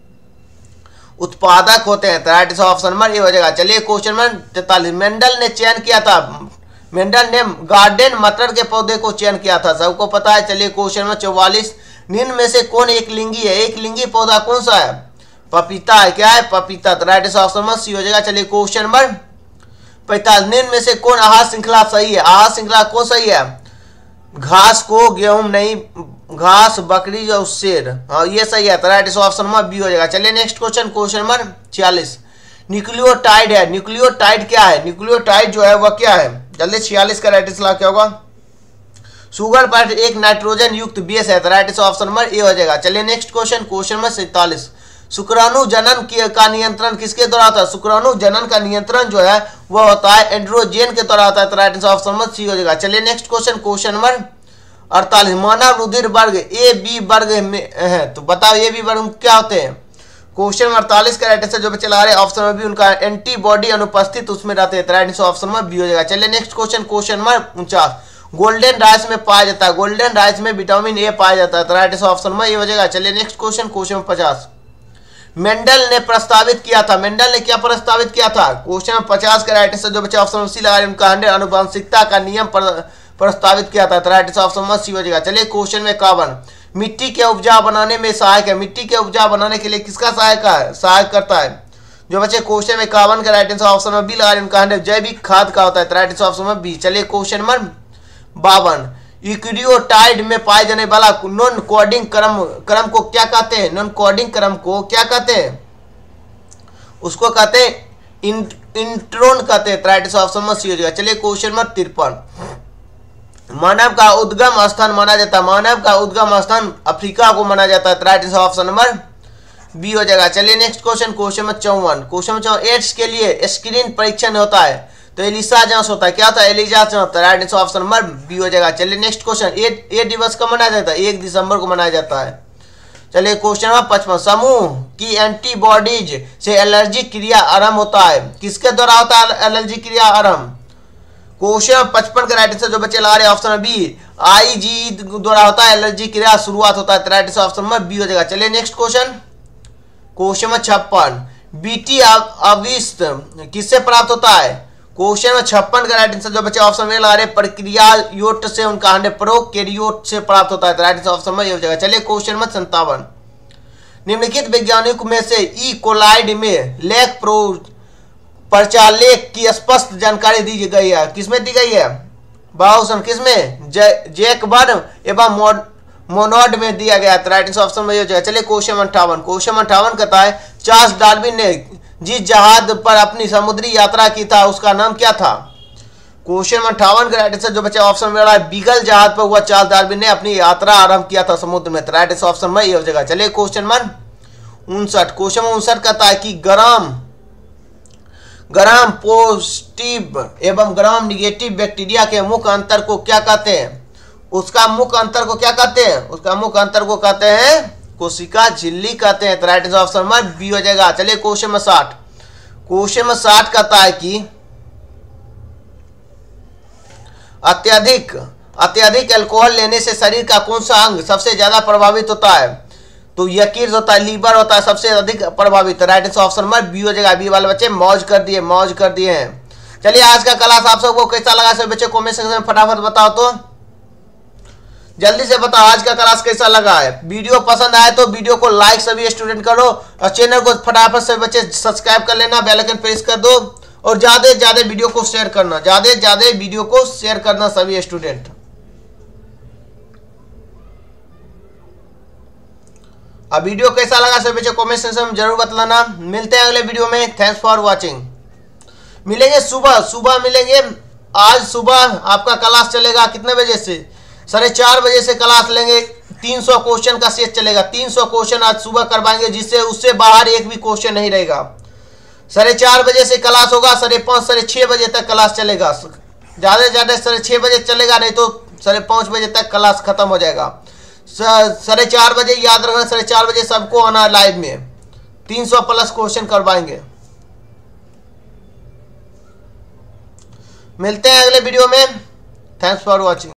उत्पादक होते हैं, right answer option number A हो जाएगा। चलिए क्वेश्चन में तैतालीस, मेंडल ने चयन किया था, मेंडल ने गार्डन मटर के पौधे को चयन किया था, सबको पता है। चलिए क्वेश्चन में चौवालीस, निम्न में से कौन एक लिंगी है? एक लिंगी पौधा कौन सा है? पपीता है, क्या है? पपीता, तो right answer option number C हो जाएगा। चलिए क्वेश्चन नंबर पैंतालीस, निम्न में से कौन आहार श्रृंखला सही है? आहार श्रृंखला कौन सही है? घास को गेहूं नहीं, घास बकरी और शेर, हाँ ये सही है, तो right answer option number B हो जाएगा। चलिए नेक्स्ट क्वेश्चन, क्वेश्चन नंबर छियालीस, न्यूक्लियोटाइड है, न्यूक्लियोटाइड क्या है? न्यूक्लियोटाइड जो है वह क्या है? जल्दी छियालीस का राइट आंसर क्या होगा? शुगर पर एक नाइट्रोजन युक्त बेस है, तो right answer option number A हो जाएगा। चलिए नेक्स्ट क्वेश्चन, क्वेश्चन नंबर सैंतालीस, शुक्राणु जनन का नियंत्रण किसके द्वारा होता है? शुक्राणु जनन का नियंत्रण जो है वह होता है एंड्रोजन के द्वारा होता है, तो right answer option number C हो जाएगा। चलिए नेक्स्ट क्वेश्चन, क्वेश्चन नंबर अड़तालीस, मानव रुधिर वर्ग ए बी वर्ग में है, तो बताओ ए बी वर्ग क्या होते हैं? क्वेश्चन नंबर अड़तालीस का राइट आंसर जो बच्चे ला रहे हैं ऑप्शन में भी उनका एंटीबॉडी अनुपस्थित उसमें रहते हैं, तो राइट आंसर ऑप्शन में बी हो जाएगा। चलिए नेक्स्ट क्वेश्चन, क्वेश्चन नंबर उनचास, गोल्डन राइस में पाया जाता है, गोल्डन राइस में विटामिन ए पाया जाता है, तो राइट आंसर ऑप्शन में ये हो जाएगा। चलिए नेक्स्ट क्वेश्चन, क्वेश्चन पचास, मेंडल ने प्रस्तावित किया था, मेंडल ने क्या प्रस्तावित किया था? क्वेश्चन पचास का राइट आंसर जो बच्चे ऑप्शन सी लगा रहे हैं उनका हंड्रेड अनुवांशिकता का नियम प्रस्तावित किया था, तो राइट आंसर ऑप्शन में सी हो जाएगा। चलिए क्वेश्चन में इक्यावन, मिट्टी के उपजाऊ बनाने में सहायक है, मिट्टी के उपजाऊ बनाने के लिए किसका सहायक है? सहायक करता है? जो बच्चे क्वेश्चन में इक्यावन का राइट आंसर ऑप्शन में बी लगा रहे हैं उनका हंड्रेड जैविक खाद का होता है, तो राइट आंसर ऑप्शन में बी। चलिए क्वेश्चन नंबर बावन, यूकेरियोटाइड में पाए जाने वाला नॉन कोडिंग क्रम क्रम को क्या कहते हैं? नॉन कोडिंग क्रम को क्या कहते हैं? उसको कहते हैं इंट्रोन कहते हैं, राइट आंसर ऑप्शन में सी हो जाएगा। चलिए क्वेश्चन नंबर तिरपन, मानव का उद्गम स्थान माना जाता है, मानव का उद्गम स्थान अफ्रीका को माना जाता है, right answer option number B हो जाएगा। चलिए नेक्स्ट क्वेश्चन, क्वेश्चन में चौवन, क्वेश्चन में चौवन, एड्स के लिए स्क्रीन परीक्षण होता है, तो एलिसा जांच होता है, क्या होता है? एलिसा जांच, right answer option number B हो जाएगा। चलिए नेक्स्ट क्वेश्चन, ए दिवस कब मनाया जाता है? एक दिसंबर को मनाया जाता है। चलिए क्वेश्चन नंबर पचपन, समूह की एंटीबॉडीज से एलर्जी क्रिया आरंभ होता है, किसके द्वारा होता है एलर्जी क्रिया आरंभ? क्वेश्चन पचपन का राइट आंसर जो बच्चे ला रहे हैं ऑप्शन बी, आईजी द्वारा होता है एलर्जी क्रिया शुरुआत होता है, राइट आंसर ऑप्शन में बी हो जाएगा। चलिए नेक्स्ट क्वेश्चन क्वेश्चन नंबर छप्पन, बीटी अविष्ट किससे प्राप्त होता है? क्वेश्चन नंबर छप्पन का राइट आंसर जो बच्चे ऑप्शन में लगा रहे प्रक्रिया योट से उनका अंडे प्रोकैरियोट से प्राप्त होता है। तो राइट आंसर ऑप्शन में ये हो जाएगा। चलिए क्वेश्चन नंबर संतावन, निम्नलिखित वैज्ञानिक में से ई कोलाइड में लेख प्रो प्रचालेख की स्पष्ट जानकारी दी गई है। किसमें दी गई है? बाउसन किसमें? जैकबर्ड एवं मोनोड में दिया गया। तो राइट आंसर ऑप्शन में हो जाएगा। चलिए क्वेश्चन अट्ठावन, क्वेश्चन अट्ठावन कहता है चार्ल्स डार्विन ने जिस जहाज पर अपनी समुद्री यात्रा की था उसका नाम क्या था? क्वेश्चन अट्ठावन का राइट आंसर जो बच्चा ऑप्शन में रहा है बीगल जहाज पर हुआ चार्ल्स डार्विन ने अपनी यात्रा आरंभ किया था समुद्र में। तो राइट आंसर ऑप्शन में ये हो जाएगा। चलिए क्वेश्चन नंबर उनसठ, क्वेश्चन उनसठ कहता है कि ग्राम ग्राम पॉजिटिव एवं ग्राम निगेटिव बैक्टीरिया के मुख्य अंतर को क्या कहते हैं? उसका मुख्य अंतर को क्या कहते हैं? उसका मुख्य अंतर को कहते हैं कोशिका झिल्ली कहते हैं। तो राइट आंसर ऑप्शन में बी हो जाएगा। चलिए क्वेश्चन नंबर साठ, क्वेश्चन नंबर साठ कहता है कि अत्यधिक अत्यधिक अल्कोहल लेने से शरीर का कौन सा अंग सबसे ज्यादा प्रभावित होता है? तो यकीन होता है, लीवर होता है सबसे अधिक प्रभावित। राइट आंसर ऑप्शन में बी हो जाएगा। बी वाले बच्चे मौज कर दिए, मौज कर दिए हैं। चलिए आज का क्लास आप सबको कैसा लगा सब बच्चे कमेंट सेक्शन में फटाफट बताओ, तो जल्दी से बताओ आज का क्लास कैसा लगा है। वीडियो पसंद आए तो वीडियो को लाइक सभी स्टूडेंट करो और चैनल को फटाफट से बच्चे सब्सक्राइब कर लेना, बेल आइकन प्रेस कर दो और ज्यादा से ज्यादा वीडियो को शेयर करना, ज्यादा से ज्यादा वीडियो को शेयर करना सभी स्टूडेंट। अब वीडियो कैसा लगा सब बच्चे कमेंट सेक्शन में जरूर बतलाना। मिलते हैं अगले वीडियो में। Thanks for watching. मिलेंगे सुबह सुबह मिलेंगे। आज सुबह आपका क्लास चलेगा कितने बजे से? साढ़े चार बजे से क्लास लेंगे। तीन सौ क्वेश्चन का सेट चलेगा। तीन सौ क्वेश्चन आज सुबह करवाएंगे जिससे उससे बाहर एक भी क्वेश्चन नहीं रहेगा। साढ़े चार बजे से क्लास होगा, साढ़े पाँच साढ़े छः बजे तक क्लास चलेगा। ज़्यादा से ज़्यादा साढ़े छः बजे चलेगा, नहीं तो साढ़े पाँच बजे तक क्लास खत्म हो जाएगा। साढ़े चार बजे याद रखना, साढ़े चार बजे सबको आना लाइव में। तीन सौ प्लस क्वेश्चन करवाएंगे। मिलते हैं अगले वीडियो में। Thanks for watching.